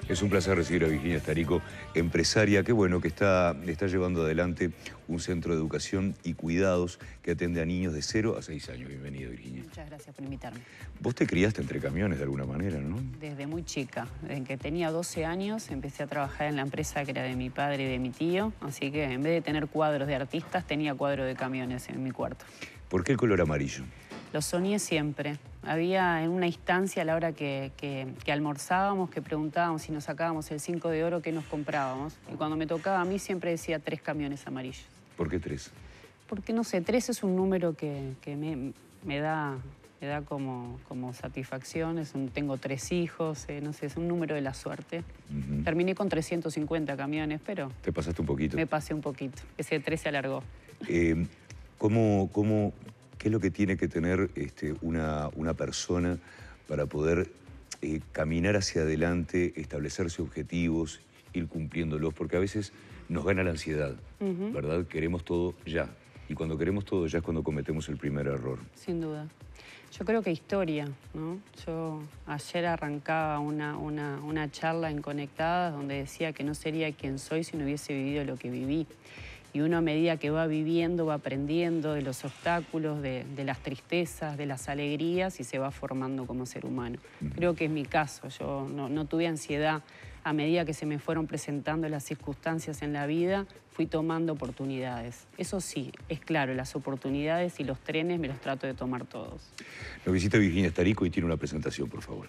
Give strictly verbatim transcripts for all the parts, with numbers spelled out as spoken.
Es un placer recibir a Virginia Starico, empresaria, qué bueno que está, está llevando adelante un centro de educación y cuidados que atiende a niños de cero a seis años. Bienvenida, Virginia. Muchas gracias por invitarme. Vos te criaste entre camiones de alguna manera, ¿no? Desde muy chica, desde que tenía doce años, empecé a trabajar en la empresa que era de mi padre y de mi tío, así que en vez de tener cuadros de artistas, tenía cuadros de camiones en mi cuarto. ¿Por qué el color amarillo? Lo soñé siempre. Había en una instancia a la hora que, que, que almorzábamos, que preguntábamos si nos sacábamos el cinco de oro, qué nos comprábamos. Y cuando me tocaba a mí siempre decía tres camiones amarillos. ¿Por qué tres? Porque, no sé, tres es un número que, que me, me da, me da como, como satisfacción. Es un, tengo tres hijos, eh, no sé, es un número de la suerte. Uh-huh. Terminé con trescientos cincuenta camiones, pero... ¿Te pasaste un poquito? Me pasé un poquito. Ese tres se alargó. Eh, ¿cómo, cómo, ¿Qué es lo que tiene que tener este, una, una persona para poder eh, caminar hacia adelante, establecerse objetivos, ir cumpliéndolos? Porque a veces nos gana la ansiedad, uh-huh. ¿verdad? Queremos todo ya. Y cuando queremos todo ya es cuando cometemos el primer error. Sin duda. Yo creo que historia, ¿no? Yo ayer arrancaba una, una, una charla en Conectadas donde decía que no sería quien soy si no hubiese vivido lo que viví. Y uno a medida que va viviendo, va aprendiendo de los obstáculos, de, de las tristezas, de las alegrías y se va formando como ser humano. Uh-huh. Creo que es mi caso. Yo no, no tuve ansiedad. A medida que se me fueron presentando las circunstancias en la vida, fui tomando oportunidades. Eso sí, es claro, las oportunidades y los trenes me los trato de tomar todos. Nos visita Virginia Starico y tiene una presentación, por favor.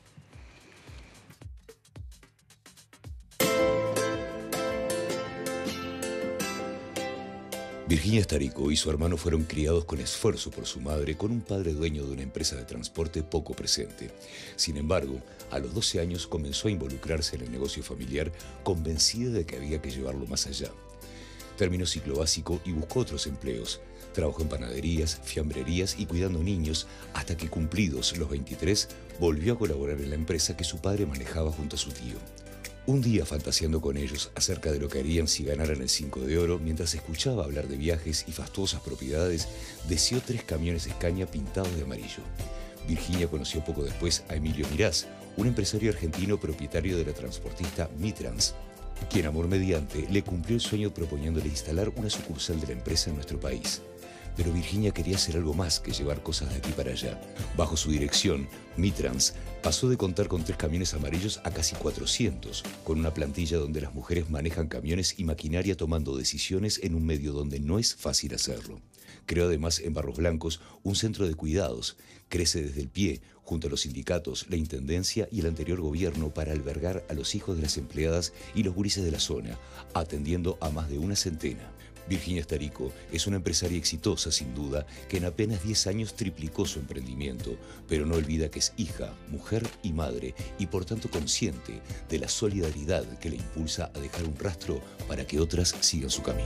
Virginia Starico y su hermano fueron criados con esfuerzo por su madre, con un padre dueño de una empresa de transporte poco presente. Sin embargo, a los doce años comenzó a involucrarse en el negocio familiar, convencida de que había que llevarlo más allá. Terminó ciclo básico y buscó otros empleos. Trabajó en panaderías, fiambrerías y cuidando niños, hasta que cumplidos los veintitrés, volvió a colaborar en la empresa que su padre manejaba junto a su tío. Un día, fantaseando con ellos acerca de lo que harían si ganaran el cinco de oro, mientras escuchaba hablar de viajes y fastuosas propiedades, deseó tres camiones Scania pintados de amarillo. Virginia conoció poco después a Emilio Mirás, un empresario argentino propietario de la transportista Mitrans, quien, amor mediante, le cumplió el sueño proponiéndole instalar una sucursal de la empresa en nuestro país. Pero Virginia quería hacer algo más que llevar cosas de aquí para allá. Bajo su dirección, Mitrans pasó de contar con tres camiones amarillos a casi cuatrocientos, con una plantilla donde las mujeres manejan camiones y maquinaria tomando decisiones en un medio donde no es fácil hacerlo. Creó además en Barros Blancos un centro de cuidados. Crece desde el pie, junto a los sindicatos, la intendencia y el anterior gobierno para albergar a los hijos de las empleadas y los gurises de la zona, atendiendo a más de una centena. Virginia Starico es una empresaria exitosa, sin duda, que en apenas diez años triplicó su emprendimiento, pero no olvida que es hija, mujer y madre, y por tanto consciente de la solidaridad que le impulsa a dejar un rastro para que otras sigan su camino.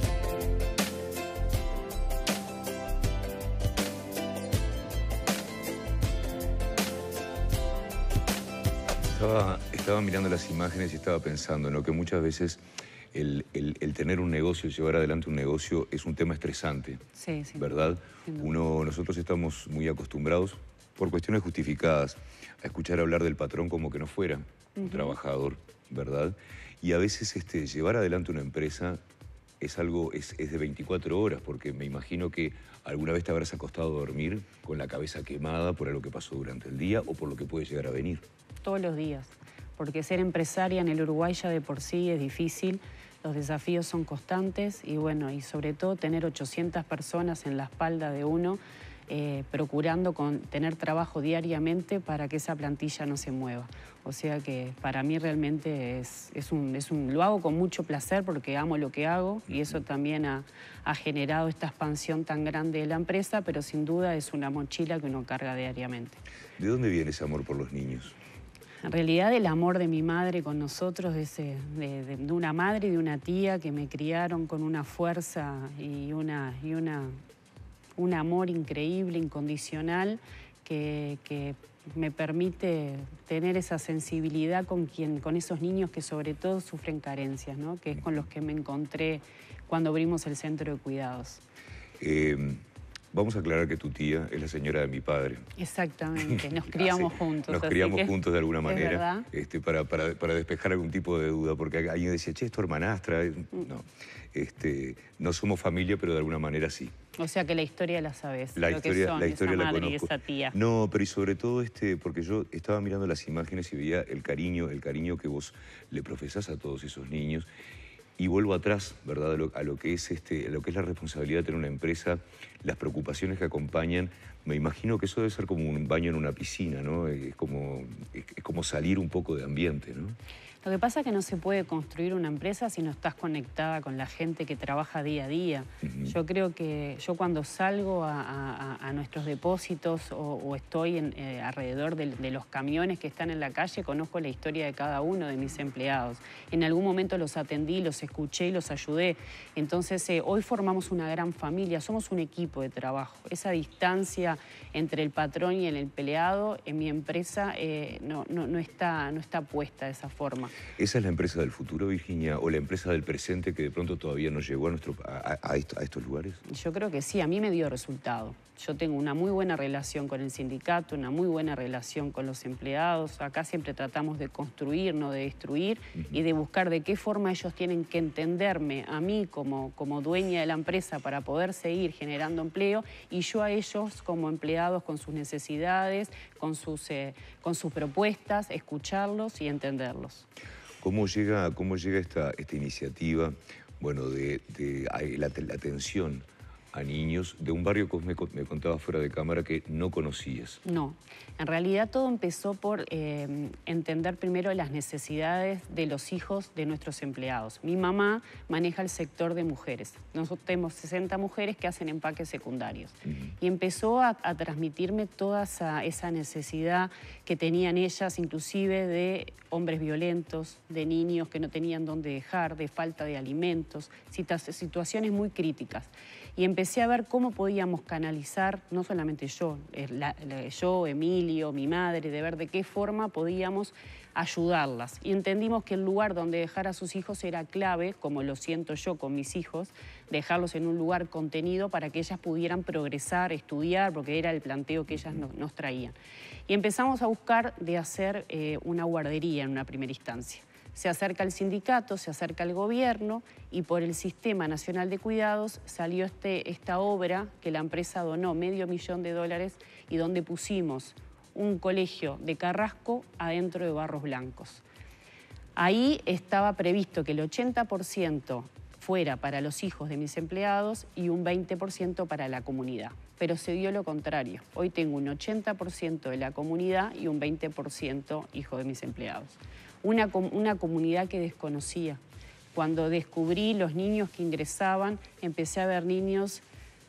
Estaba, estaba mirando las imágenes y estaba pensando en lo que muchas veces el, el, el tener un negocio, llevar adelante un negocio es un tema estresante, sí, sí, ¿verdad? Uno, nosotros estamos muy acostumbrados, por cuestiones justificadas, a escuchar hablar del patrón como que no fuera uh-huh. un trabajador, ¿verdad? Y a veces este, llevar adelante una empresa es algo, es, es de veinticuatro horas, porque me imagino que alguna vez te habrás acostado a dormir con la cabeza quemada por algo que pasó durante el día o por lo que puede llegar a venir. Todos los días, porque ser empresaria en el Uruguay ya de por sí es difícil, los desafíos son constantes y bueno, y sobre todo tener ochocientas personas en la espalda de uno, eh, procurando con, tener trabajo diariamente para que esa plantilla no se mueva. O sea que para mí realmente es, es, un, es un... Lo hago con mucho placer porque amo lo que hago y eso también ha, ha generado esta expansión tan grande de la empresa, pero sin duda es una mochila que uno carga diariamente. ¿De dónde viene ese amor por los niños? En realidad el amor de mi madre con nosotros, de, ese, de, de, de una madre y de una tía que me criaron con una fuerza y, una, y una, un amor increíble, incondicional, que, que me permite tener esa sensibilidad con, quien, con esos niños que sobre todo sufren carencias, ¿no? Que es con los que me encontré cuando abrimos el centro de cuidados. Eh, Vamos a aclarar que tu tía es la señora de mi padre. Exactamente, nos criamos Así, juntos. Nos criamos juntos de alguna manera, este, para, para, para despejar algún tipo de duda, porque alguien decía, che, es tu hermanastra. No, este, no somos familia, pero de alguna manera sí. O sea que la historia la sabes, la lo historia, que son, la historia esa la madre conozco. Y esa tía. No, pero y sobre todo, este, porque yo estaba mirando las imágenes y veía el cariño, el cariño que vos le profesás a todos esos niños. Y vuelvo atrás, ¿verdad?, a lo, a lo que es este, a lo que es la responsabilidad de tener una empresa, las preocupaciones que acompañan. Me imagino que eso debe ser como un baño en una piscina, ¿no? Es como, es, es como salir un poco de ambiente, ¿no? Lo que pasa es que no se puede construir una empresa si no estás conectada con la gente que trabaja día a día. Uh-huh. Yo creo que yo cuando salgo a, a, a nuestros depósitos o, o estoy en, eh, alrededor de, de los camiones que están en la calle, conozco la historia de cada uno de mis empleados. En algún momento los atendí, los escuché y los ayudé. Entonces, eh, hoy formamos una gran familia, somos un equipo de trabajo. Esa distancia entre el patrón y el empleado en mi empresa eh, no, no, no, está, no está puesta de esa forma. ¿Esa es la empresa del futuro, Virginia, o la empresa del presente que de pronto todavía no llegó a, nuestro, a, a, esto, a estos lugares? Yo creo que sí, a mí me dio resultado. Yo tengo una muy buena relación con el sindicato, una muy buena relación con los empleados. Acá siempre tratamos de construir, no de destruir, uh-huh. y de buscar de qué forma ellos tienen que entenderme a mí como, como dueña de la empresa para poder seguir generando empleo y yo a ellos como empleados con sus necesidades, con sus, eh, con sus propuestas, escucharlos y entenderlos. ¿Cómo llega, cómo llega esta, esta iniciativa, bueno, de, de la, la atención a niños de un barrio que me, me contabas fuera de cámara que no conocías? No, en realidad todo empezó por eh, entender primero las necesidades de los hijos de nuestros empleados. Mi mamá maneja el sector de mujeres. Nosotros tenemos sesenta mujeres que hacen empaques secundarios. Uh-huh. Y empezó a, a transmitirme toda esa, esa necesidad que tenían ellas, inclusive de hombres violentos, de niños que no tenían dónde dejar, de falta de alimentos, situaciones muy críticas. Y empecé a ver cómo podíamos canalizar, no solamente yo, la, la, yo, Emilio, mi madre, de ver de qué forma podíamos ayudarlas. Y entendimos que el lugar donde dejar a sus hijos era clave, como lo siento yo con mis hijos, dejarlos en un lugar contenido para que ellas pudieran progresar, estudiar, porque era el planteo que ellas no, nos traían. Y empezamos a buscar de hacer eh, una guardería en una primera instancia. Se acerca el sindicato, se acerca el gobierno y por el Sistema Nacional de Cuidados salió este, esta obra que la empresa donó medio millón de dólares y donde pusimos un colegio de Carrasco adentro de Barros Blancos. Ahí estaba previsto que el ochenta por ciento fuera para los hijos de mis empleados y un veinte por ciento para la comunidad. Pero se dio lo contrario. Hoy tengo un ochenta por ciento de la comunidad y un veinte por ciento hijo de mis empleados. Una, una comunidad que desconocía. Cuando descubrí los niños que ingresaban, empecé a ver niños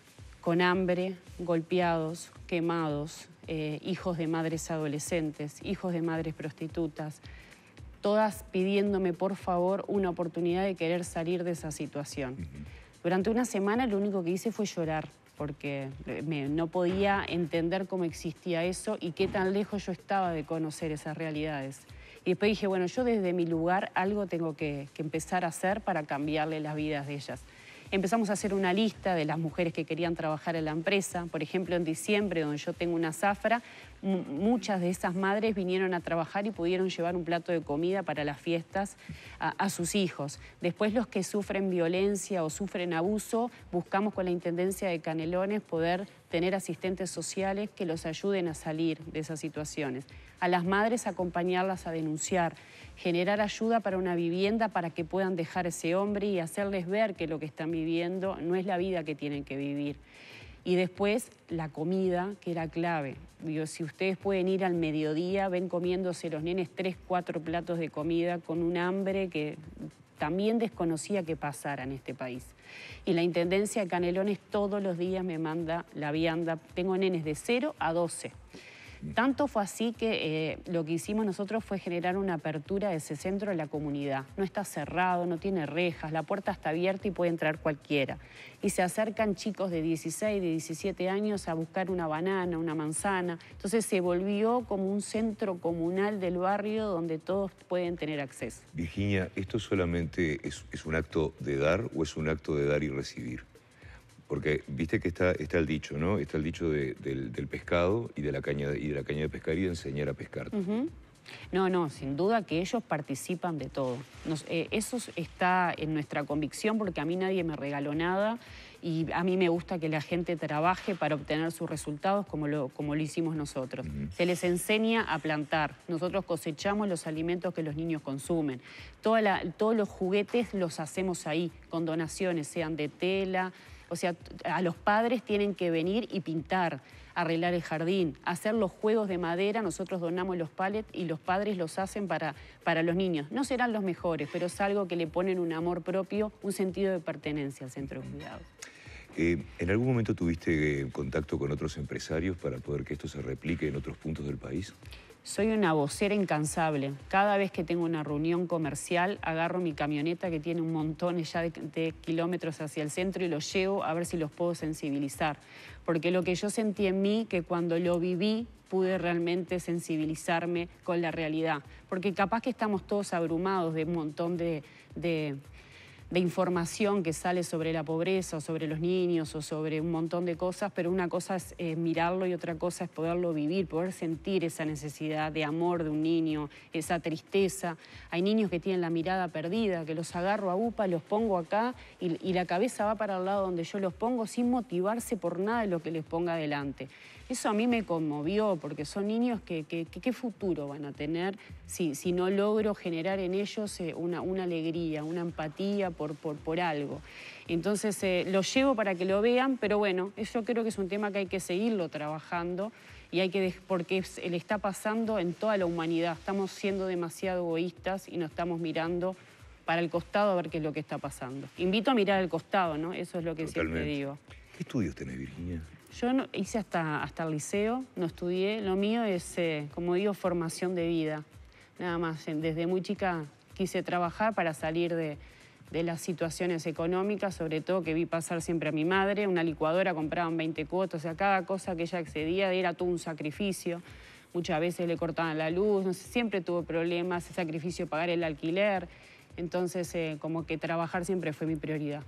con hambre, golpeados, quemados, eh, hijos de madres adolescentes, hijos de madres prostitutas, todas pidiéndome por favor una oportunidad de querer salir de esa situación. Durante una semana lo único que hice fue llorar, porque me, no podía entender cómo existía eso y qué tan lejos yo estaba de conocer esas realidades. Y después dije, bueno, yo desde mi lugar algo tengo que, que empezar a hacer para cambiarle las vidas de ellas. Empezamos a hacer una lista de las mujeres que querían trabajar en la empresa. Por ejemplo, en diciembre, donde yo tengo una zafra, muchas de esas madres vinieron a trabajar y pudieron llevar un plato de comida para las fiestas a, a sus hijos. Después, los que sufren violencia o sufren abuso, buscamos con la Intendencia de Canelones poder tener asistentes sociales que los ayuden a salir de esas situaciones. A las madres acompañarlas a denunciar, generar ayuda para una vivienda para que puedan dejar a ese hombre y hacerles ver que lo que están viviendo no es la vida que tienen que vivir. Y después la comida, que era clave. Digo, si ustedes pueden ir al mediodía, ven comiéndose los nenes tres, cuatro platos de comida con un hambre que también desconocía que pasara en este país. Y la Intendencia de Canelones todos los días me manda la vianda. Tengo nenes de cero a doce. Tanto fue así que eh, lo que hicimos nosotros fue generar una apertura de ese centro en la comunidad. No está cerrado, no tiene rejas, la puerta está abierta y puede entrar cualquiera. Y se acercan chicos de dieciséis, de diecisiete años a buscar una banana, una manzana. Entonces se volvió como un centro comunal del barrio donde todos pueden tener acceso. Virginia, ¿esto solamente es, es un acto de dar o es un acto de dar y recibir? Porque viste que está, está el dicho, ¿no? Está el dicho de, del, del pescado y de, la caña de, y de la caña de pescar y de enseñar a pescar. Uh-huh. No, no, sin duda que ellos participan de todo. Nos, eh, eso está en nuestra convicción porque a mí nadie me regaló nada y a mí me gusta que la gente trabaje para obtener sus resultados como lo, como lo hicimos nosotros. Uh-huh. Se les enseña a plantar. Nosotros cosechamos los alimentos que los niños consumen. Toda la, todos los juguetes los hacemos ahí, con donaciones, sean de tela. O sea, a los padres tienen que venir y pintar, arreglar el jardín, hacer los juegos de madera. Nosotros donamos los pallets y los padres los hacen para, para los niños. No serán los mejores, pero es algo que le ponen un amor propio, un sentido de pertenencia al centro de cuidados. Eh, ¿En algún momento tuviste eh, contacto con otros empresarios para poder que esto se replique en otros puntos del país? Soy una vocera incansable. Cada vez que tengo una reunión comercial, agarro mi camioneta que tiene un montón ya de, de kilómetros hacia el centro y los llevo a ver si los puedo sensibilizar. Porque lo que yo sentí en mí, que cuando lo viví, pude realmente sensibilizarme con la realidad. Porque capaz que estamos todos abrumados de un montón de... de de información que sale sobre la pobreza o sobre los niños o sobre un montón de cosas, pero una cosa es eh, mirarlo y otra cosa es poderlo vivir, poder sentir esa necesidad de amor de un niño, esa tristeza. Hay niños que tienen la mirada perdida, que los agarro a UPA, los pongo acá y, y la cabeza va para el lado donde yo los pongo sin motivarse por nada de lo que les ponga adelante. Eso a mí me conmovió porque son niños que, que, que ¿qué futuro van a tener si, si no logro generar en ellos eh, una, una alegría, una empatía por, por, por algo? Entonces eh, lo llevo para que lo vean, pero bueno, yo creo que es un tema que hay que seguirlo trabajando y hay que, porque es, le está pasando en toda la humanidad. Estamos siendo demasiado egoístas y nos estamos mirando para el costado a ver qué es lo que está pasando. Invito a mirar al costado, ¿no? Eso es lo que Totalmente. Siempre digo. ¿Qué estudios tenés, Virginia? Yo no, hice hasta, hasta el liceo, no estudié. Lo mío es, eh, como digo, formación de vida. Nada más, desde muy chica quise trabajar para salir de, de las situaciones económicas, sobre todo que vi pasar siempre a mi madre. Una licuadora compraban veinte cuotas, o sea, cada cosa que ella accedía era todo un sacrificio. Muchas veces le cortaban la luz, no sé, siempre tuvo problemas, el sacrificio de pagar el alquiler. Entonces, eh, como que trabajar siempre fue mi prioridad.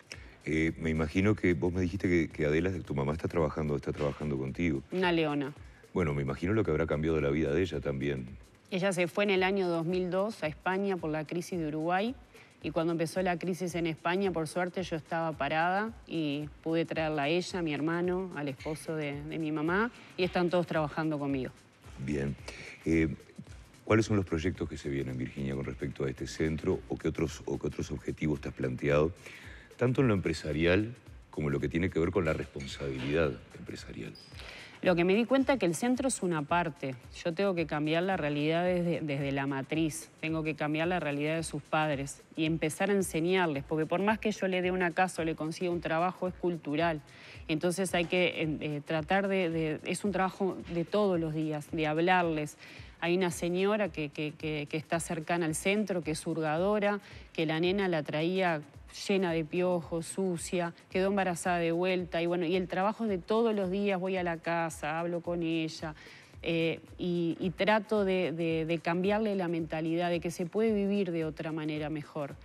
Eh, me imagino que vos me dijiste que, que Adela, tu mamá está trabajando, está trabajando contigo. Una leona. Bueno, me imagino lo que habrá cambiado la vida de ella también. Ella se fue en el año dos mil dos a España por la crisis de Uruguay y cuando empezó la crisis en España, por suerte, yo estaba parada y pude traerla a ella, a mi hermano, al esposo de, de mi mamá y están todos trabajando conmigo. Bien. Eh, ¿Cuáles son los proyectos que se vienen, Virginia, con respecto a este centro o qué otros, o qué otros objetivos te has planteado? Tanto en lo empresarial como en lo que tiene que ver con la responsabilidad empresarial. Lo que me di cuenta es que el centro es una parte. Yo tengo que cambiar la realidad desde, desde la matriz. Tengo que cambiar la realidad de sus padres y empezar a enseñarles. Porque por más que yo le dé una casa o le consiga un trabajo, es cultural. Entonces hay que eh, tratar de, de... Es un trabajo de todos los días, de hablarles. Hay una señora que, que, que, que está cercana al centro, que es hurgadora, que la nena la traía llena de piojos, sucia, quedó embarazada de vuelta. Y bueno, y el trabajo de todos los días, voy a la casa, hablo con ella eh, y, y trato de, de, de cambiarle la mentalidad de que se puede vivir de otra manera mejor.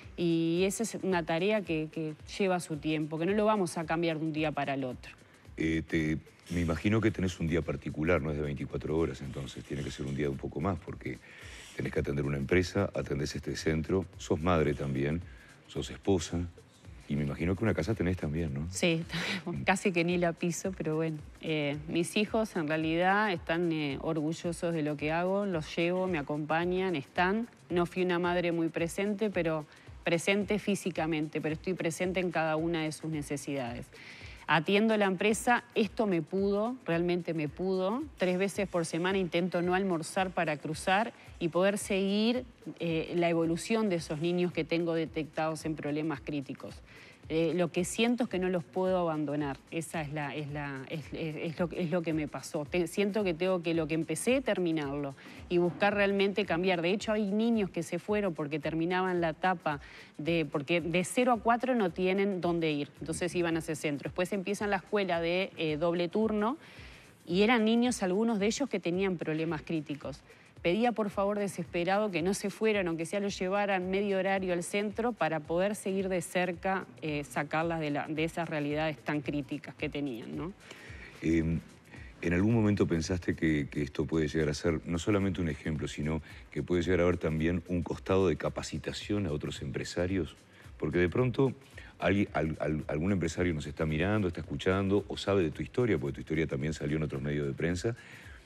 Y esa es una tarea que, que lleva su tiempo, que no lo vamos a cambiar de un día para el otro. Eh, te, me imagino que tenés un día particular, no es de veinticuatro horas, entonces tiene que ser un día un poco más porque tenés que atender una empresa, atendés este centro, sos madre también, sos esposa y me imagino que una casa tenés también, ¿no? Sí, casi que ni la piso, pero bueno. Eh, mis hijos en realidad están eh, orgullosos de lo que hago, los llevo, me acompañan, están. No fui una madre muy presente, pero presente físicamente, pero estoy presente en cada una de sus necesidades. Atiendo la empresa, esto me pudo, realmente me pudo. Tres veces por semana intento no almorzar para cruzar y poder seguir eh, la evolución de esos niños que tengo detectados en problemas críticos. Eh, lo que siento es que no los puedo abandonar. Esa es, la, es, la, es, es, es, lo, es lo que me pasó. Te, siento que tengo que lo que empecé, terminarlo y buscar realmente cambiar. De hecho, hay niños que se fueron porque terminaban la etapa de... Porque de cero a cuatro no tienen dónde ir. Entonces iban a ese centro. Después empiezan la escuela de eh, doble turno y eran niños, algunos de ellos, que tenían problemas críticos. pedía por favor desesperado que no se fueran, aunque sea lo llevaran medio horario al centro para poder seguir de cerca, eh, sacarlas de, la, de esas realidades tan críticas que tenían, ¿no? Eh, ¿En algún momento pensaste que, que esto puede llegar a ser no solamente un ejemplo, sino que puede llegar a haber también un costado de capacitación a otros empresarios? Porque de pronto alguien, al, al, algún empresario nos está mirando, está escuchando o sabe de tu historia, porque tu historia también salió en otros medios de prensa,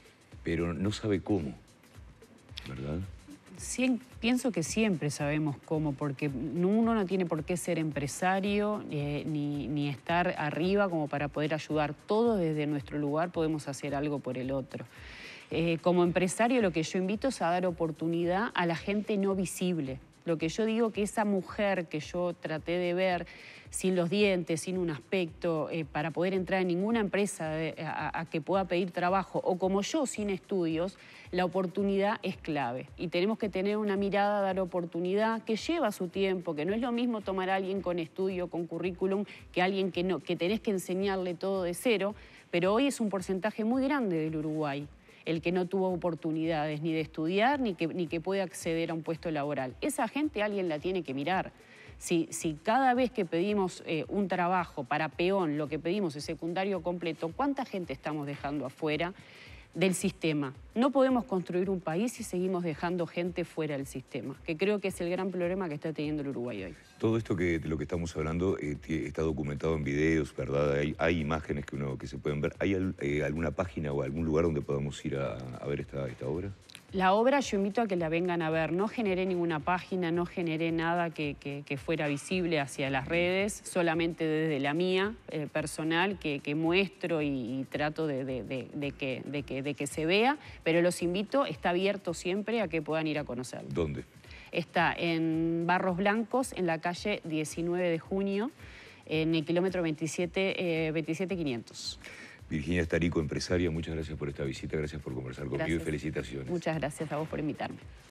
pero no sabe cómo, ¿verdad? Sí, pienso que siempre sabemos cómo, porque uno no tiene por qué ser empresario eh, ni, ni estar arriba como para poder ayudar. Todos desde nuestro lugar podemos hacer algo por el otro. Eh, como empresario lo que yo invito es a dar oportunidad a la gente no visible. Lo que yo digo que esa mujer que yo traté de ver sin los dientes, sin un aspecto, eh, para poder entrar en ninguna empresa de, a, a que pueda pedir trabajo, o como yo sin estudios, la oportunidad es clave. Y tenemos que tener una mirada, dar oportunidad, que lleva su tiempo, que no es lo mismo tomar a alguien con estudio, con currículum, que alguien que, no, que tenés que enseñarle todo de cero, pero hoy es un porcentaje muy grande del Uruguay el que no tuvo oportunidades ni de estudiar ni que, ni que puede acceder a un puesto laboral. Esa gente alguien la tiene que mirar. Si, si cada vez que pedimos eh, un trabajo para peón, lo que pedimos es secundario completo, ¿cuánta gente estamos dejando afuera del sistema? No podemos construir un país si seguimos dejando gente fuera del sistema, que creo que es el gran problema que está teniendo el Uruguay hoy. Todo esto que, de lo que estamos hablando eh, está documentado en videos, ¿verdad? Hay, hay imágenes que, uno, que se pueden ver. ¿Hay al, eh, alguna página o algún lugar donde podamos ir a, a ver esta, esta obra? La obra yo invito a que la vengan a ver. No generé ninguna página, no generé nada que, que, que fuera visible hacia las redes, solamente desde la mía eh, personal que, que muestro y, y trato de, de, de, de, que, de, que, de que se vea, pero los invito, está abierto siempre a que puedan ir a conocerlo. ¿Dónde? Está en Barros Blancos, en la calle diecinueve de junio, en el kilómetro veintisiete quinientos. Virginia Starico, empresaria, muchas gracias por esta visita, gracias por conversar conmigo Gracias. y felicitaciones. Muchas gracias a vos por invitarme.